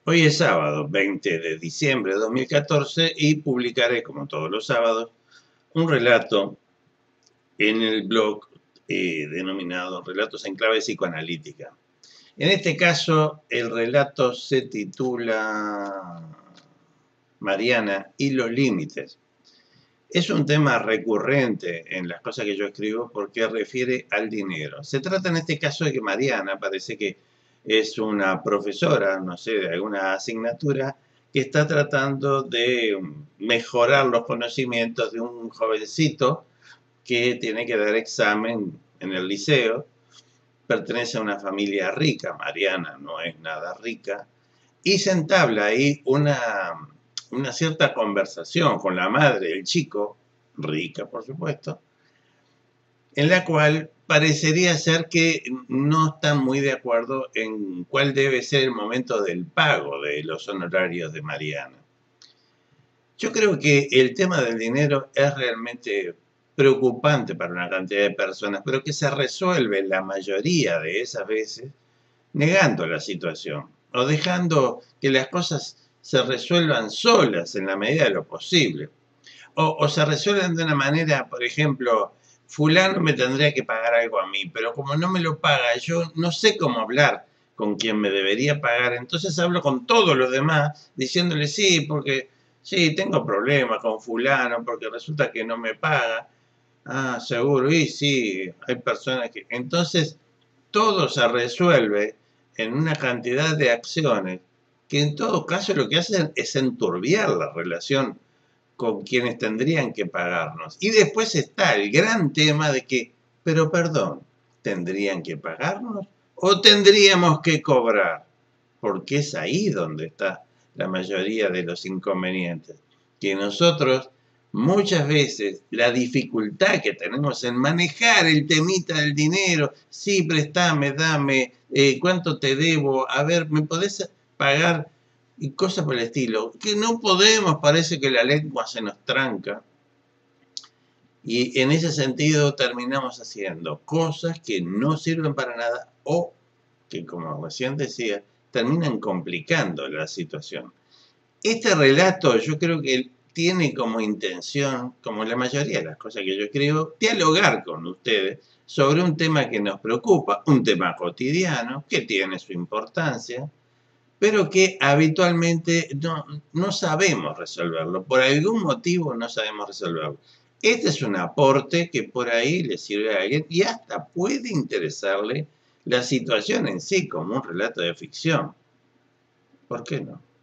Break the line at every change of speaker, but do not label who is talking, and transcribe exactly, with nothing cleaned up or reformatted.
Hoy es sábado, veinte de diciembre de dos mil catorce, y publicaré, como todos los sábados, un relato en el blog eh, denominado Relatos en Clave Psicoanalítica. En este caso, el relato se titula Mariana y los límites. Es un tema recurrente en las cosas que yo escribo porque refiere al dinero. Se trata en este caso de que Mariana parece que es una profesora, no sé, de alguna asignatura, que está tratando de mejorar los conocimientos de un jovencito que tiene que dar examen en el liceo. Pertenece a una familia rica, Mariana no es nada rica, y se entabla ahí una, una cierta conversación con la madre del chico, rica por supuesto, en la cual parecería ser que no están muy de acuerdo en cuál debe ser el momento del pago de los honorarios de Mariana. Yo creo que el tema del dinero es realmente preocupante para una cantidad de personas, pero que se resuelve la mayoría de esas veces negando la situación o dejando que las cosas se resuelvan solas en la medida de lo posible. O, o se resuelven de una manera, por ejemplo, fulano me tendría que pagar algo a mí, pero como no me lo paga, yo no sé cómo hablar con quien me debería pagar, entonces hablo con todos los demás diciéndole sí, porque sí, tengo problemas con fulano, porque resulta que no me paga. Ah, seguro, y sí, hay personas que... Entonces, todo se resuelve en una cantidad de acciones que en todo caso lo que hacen es enturbiar la relación con quienes tendrían que pagarnos. Y después está el gran tema de que, pero perdón, ¿tendrían que pagarnos o tendríamos que cobrar? Porque es ahí donde está la mayoría de los inconvenientes. Que nosotros muchas veces la dificultad que tenemos en manejar el temita del dinero, sí, préstame, dame, eh, ¿cuánto te debo? A ver, ¿me podés pagar? Y cosas por el estilo, que no podemos, parece que la lengua se nos tranca. Y en ese sentido terminamos haciendo cosas que no sirven para nada o que, como recién decía, terminan complicando la situación. Este relato yo creo que tiene como intención, como la mayoría de las cosas que yo escribo, dialogar con ustedes sobre un tema que nos preocupa, un tema cotidiano, que tiene su importancia, pero que habitualmente no, no sabemos resolverlo. Por algún motivo no sabemos resolverlo. Este es un aporte que por ahí le sirve a alguien y hasta puede interesarle la situación en sí como un relato de ficción. ¿Por qué no?